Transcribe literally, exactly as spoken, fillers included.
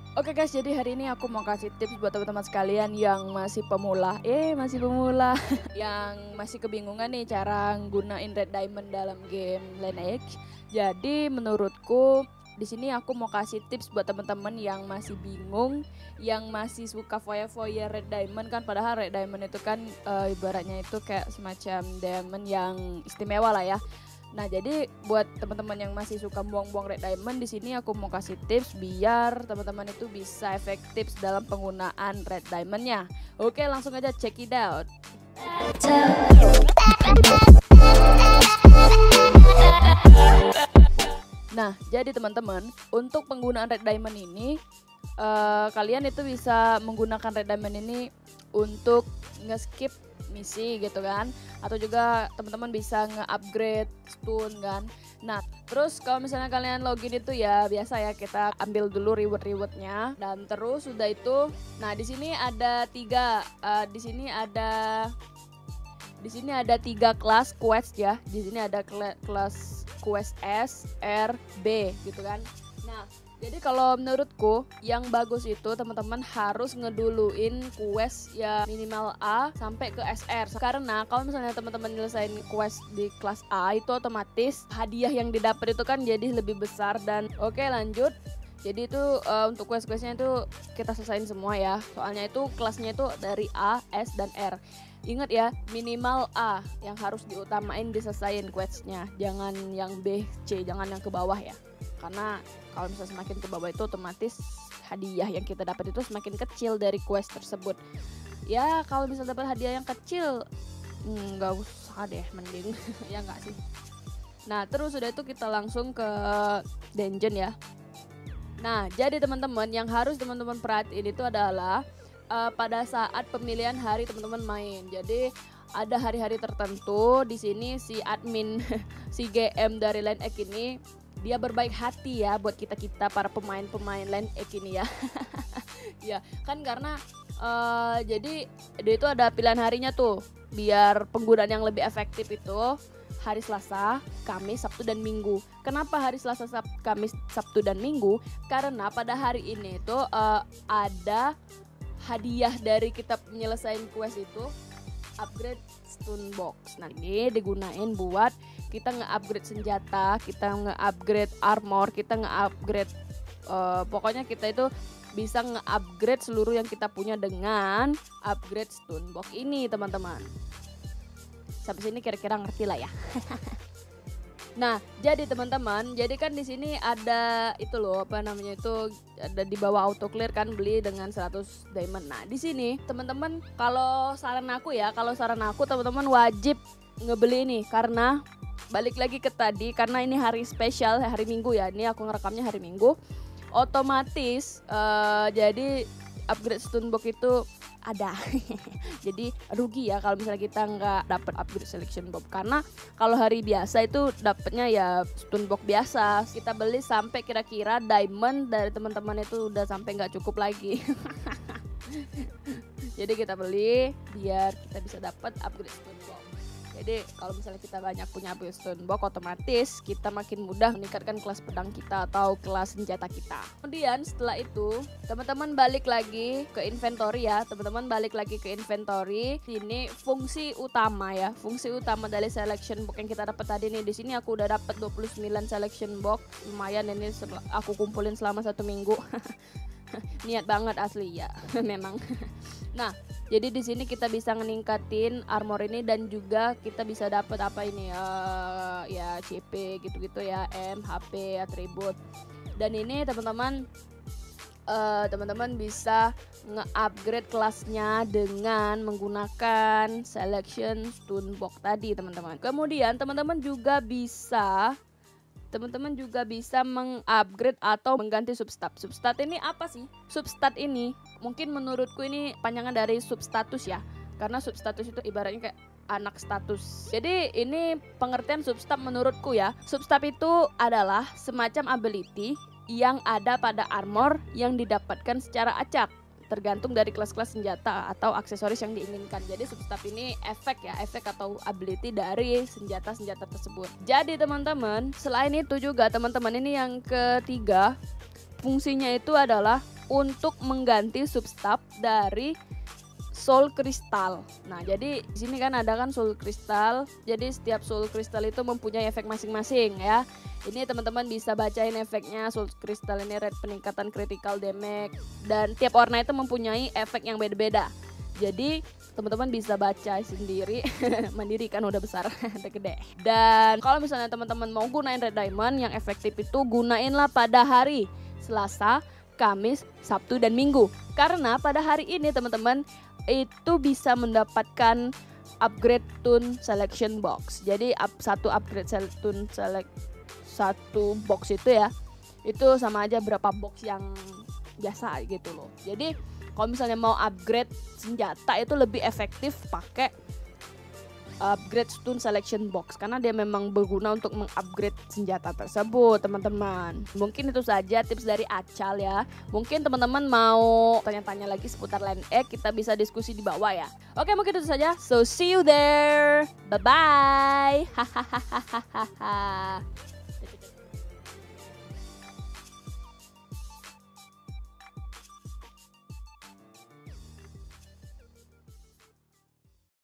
Oke guys, jadi hari ini aku mau kasih tips buat teman-teman sekalian yang masih pemula, eh masih pemula, yang masih kebingungan nih cara gunain red diamond dalam game Lineage. Jadi menurutku di sini aku mau kasih tips buat teman-teman yang masih bingung, yang masih suka foya-foya red diamond kan, padahal red diamond itu kan e, ibaratnya itu kayak semacam diamond yang istimewa lah ya. Nah, jadi buat teman-teman yang masih suka buang-buang red diamond, di sini aku mau kasih tips biar teman-teman itu bisa efektif dalam penggunaan red diamondnya. Oke, langsung aja check it out. Nah, jadi teman-teman, untuk penggunaan red diamond ini uh, kalian itu bisa menggunakan red diamond ini untuk nge-skip misi gitu kan, atau juga teman-teman bisa nge-upgrade stun kan. Nah, terus kalau misalnya kalian login itu ya biasa ya, kita ambil dulu reward-rewardnya, dan terus sudah itu, nah di sini ada tiga, uh, di sini ada di sini ada tiga kelas quest ya. Di sini ada kelas quest S, R, B gitu kan. Nah, jadi kalau menurutku yang bagus itu teman-teman harus ngeduluin quest ya minimal A sampai ke S R. Karena kalau misalnya teman-teman nyelesain quest di kelas A itu otomatis hadiah yang didapat itu kan jadi lebih besar. Dan oke, lanjut. Jadi itu uh, untuk quest-questnya itu kita selesain semua ya. Soalnya itu kelasnya itu dari A, S, dan R. Ingat ya, minimal A yang harus diutamain diselesain questnya. Jangan yang B, C, jangan yang ke bawah ya. Karena kalau misalnya semakin ke bawah itu otomatis hadiah yang kita dapat itu semakin kecil dari quest tersebut. Ya kalau bisa dapat hadiah yang kecil nggak usah deh, mending ya nggak sih. Nah terus udah itu kita langsung ke dungeon ya. Nah jadi teman-teman yang harus teman-teman perhatiin itu adalah uh, pada saat pemilihan hari teman-teman main. Jadi ada hari-hari tertentu di sini si admin si G M dari Lineage ini dia berbaik hati ya buat kita-kita para pemain-pemain Lineage ini ya. Ya kan karena uh, jadi dia itu ada pilihan harinya tuh biar penggunaan yang lebih efektif itu hari Selasa, Kamis, Sabtu, dan Minggu. Kenapa hari Selasa, Sab Kamis, Sabtu, dan Minggu? Karena pada hari ini itu uh, ada hadiah dari kita menyelesaikan quest itu upgrade stun box. Nah ini digunain buat kita nge-upgrade senjata, kita nge-upgrade armor, kita nge-upgrade uh, pokoknya kita itu bisa nge-upgrade seluruh yang kita punya dengan upgrade stun box ini teman-teman. Sampai sini kira-kira ngerti lah ya. Nah, jadi teman-teman, jadi kan di sini ada itu loh, apa namanya itu, ada di bawah auto clear kan, beli dengan seratus diamond. Nah, di sini teman-teman kalau saran aku ya, kalau saran aku teman-teman wajib ngebeli ini karena balik lagi ke tadi, karena ini hari spesial, hari Minggu ya. Ini aku ngerekamnya hari Minggu. Otomatis uh, jadi upgrade stun box itu ada. Jadi rugi ya kalau misalnya kita nggak dapat upgrade selection box, karena kalau hari biasa itu dapatnya ya stun box biasa. Kita beli sampai kira-kira diamond dari teman-teman itu udah sampai nggak cukup lagi. Jadi kita beli biar kita bisa dapat upgrade stun box. Jadi kalau misalnya kita banyak punya upgrade stun box, otomatis kita makin mudah meningkatkan kelas pedang kita atau kelas senjata kita. Kemudian setelah itu teman-teman balik lagi ke inventory ya, teman-teman balik lagi ke inventory. Ini fungsi utama ya, fungsi utama dari selection box yang kita dapat tadi nih. Di sini aku udah dapat dua puluh sembilan selection box, lumayan ini aku kumpulin selama satu minggu. Niat banget asli ya, memang. Nah, jadi di sini kita bisa meningkatin armor ini dan juga kita bisa dapat apa ini uh, ya C P gitu-gitu ya, M, H P, atribut. Dan ini teman-teman uh, teman-teman bisa nge-upgrade kelasnya dengan menggunakan selection stun box tadi, teman-teman. Kemudian teman-teman juga bisa Teman-teman juga bisa mengupgrade atau mengganti substat. Substat ini apa sih? Substat ini mungkin menurutku ini panjangan dari substatus ya. Karena substatus itu ibaratnya kayak anak status. Jadi ini pengertian substat menurutku ya. Substat itu adalah semacam ability yang ada pada armor yang didapatkan secara acak, tergantung dari kelas-kelas senjata atau aksesoris yang diinginkan. Jadi substat ini efek ya, efek atau ability dari senjata-senjata tersebut. Jadi teman-teman, selain itu juga teman-teman ini yang ketiga, fungsinya itu adalah untuk mengganti substab dari soul crystal. Nah, jadi di sini kan ada kan soul crystal. Jadi setiap soul crystal itu mempunyai efek masing-masing ya. Ini teman-teman bisa bacain efeknya. Soul crystal ini red peningkatan critical damage, dan tiap warna itu mempunyai efek yang beda-beda. Jadi teman-teman bisa baca sendiri. Mandiri kan udah besar, udah gede. Dan kalau misalnya teman-teman mau gunain red diamond yang efektif itu, gunainlah pada hari Selasa, Kamis, Sabtu, dan Minggu. Karena pada hari ini teman-teman itu bisa mendapatkan upgrade tune selection box. Jadi up, satu upgrade sel, tune select satu box itu ya, itu sama aja berapa box yang biasa gitu loh. Jadi kalau misalnya mau upgrade senjata itu lebih efektif pakai upgrade stun selection box, karena dia memang berguna untuk mengupgrade senjata tersebut teman-teman. Mungkin itu saja tips dari Acal ya. Mungkin teman-teman mau tanya-tanya lagi seputar Land Egg, kita bisa diskusi di bawah ya. Oke, mungkin itu saja. So see you there. Bye bye. Hahaha.